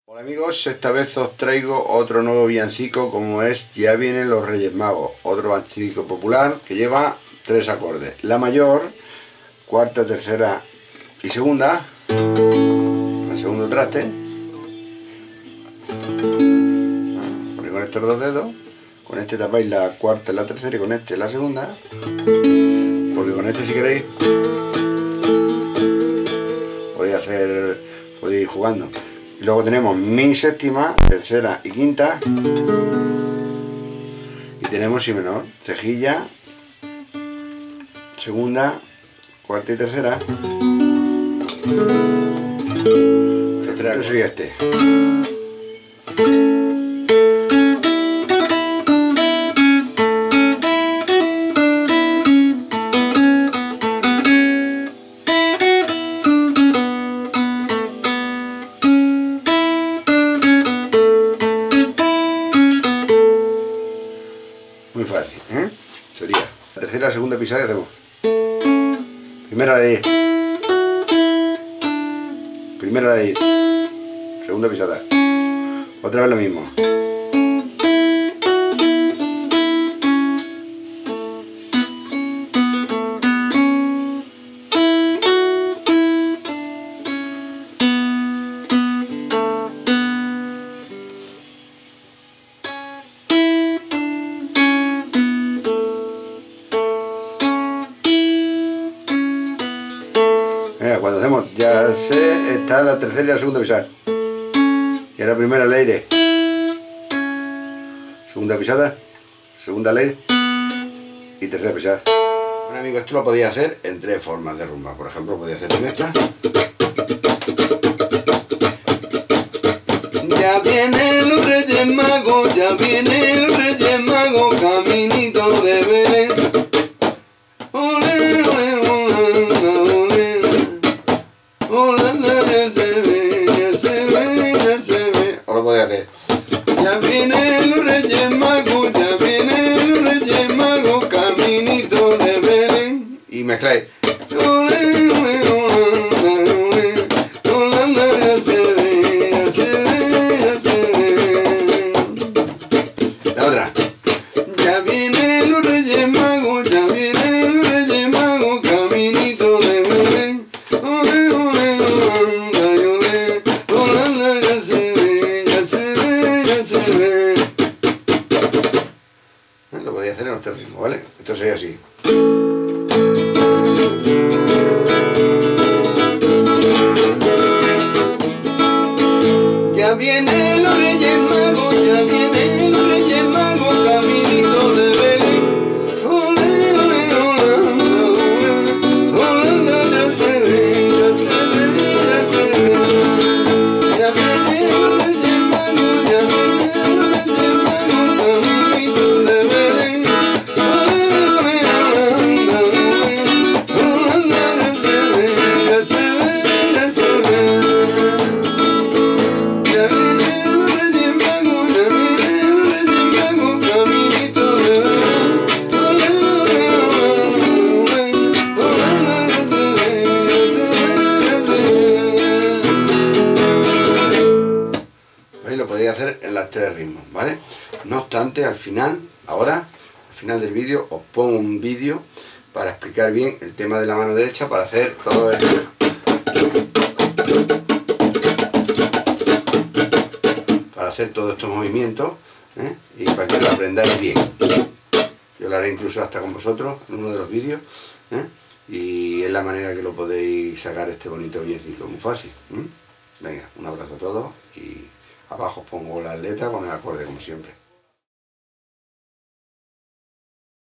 Hola amigos, esta vez os traigo otro nuevo villancico como es Ya vienen los Reyes Magos, otro villancico popular que lleva 3 acordes, la mayor, cuarta, tercera y segunda, el segundo traste, ponéis con estos dos dedos, con este tapáis la cuarta y la tercera y con este la segunda, porque con este si queréis podéis ir jugando. Y luego tenemos mi séptima, tercera y quinta. Y tenemos si menor, cejilla, segunda, cuarta y tercera. Yo soy este. Muy fácil, ¿eh? Sería la tercera, segunda pisada y hacemos primera ley, primera ley, segunda pisada, otra vez lo mismo. Cuando hacemos ya sé, está la tercera y la segunda pisada. Y ahora primera al aire, segunda pisada, segunda al aire y tercera pisada. Bueno amigos, esto lo podéis hacer en 3 formas de rumba. Por ejemplo, podéis hacer en esta. Ya vienen los Reyes Magos, ya vienen los Reyes Magos, caminito de Belén. Ahora podéis hacer ya vienen los Reyes Magos, ya vienen los Reyes Magos, caminito de Belén. Y mezcláis. La otra. Ya vienen los Reyes Magos, ya vienen los Reyes Magos, caminito de Belén. Lo podéis hacer en los 3 ritmos, ¿vale? Esto sería así. Ya vienen los Reyes Magos, ya vienen los Reyes Magos, caminito de Belén. Ole, ole, ole, ole, ole, ya se ve, ya se ve, ya se ve. Ya vienen los Reyes Magos, ya vienen los Reyes Magos, caminito de Belén. Ya se ve, ya se ve. Ya vienen los Reyes Magos, ya vienen los Reyes Magos, caminito de Belén. ¿Veis? Lo podéis hacer en las 3 ritmos, ¿vale? No obstante, al final, ahora, al final del vídeo, os pongo un vídeo para explicar bien el tema de la mano derecha, para hacer todo esto. Para hacer todos estos movimientos, ¿eh? Y para que lo aprendáis bien. Yo lo haré incluso hasta con vosotros en uno de los vídeos, ¿eh? Y es la manera que lo podéis sacar este bonito villancico, muy fácil, ¿eh? Venga, un abrazo a todos y abajo os pongo las letras con el acorde como siempre.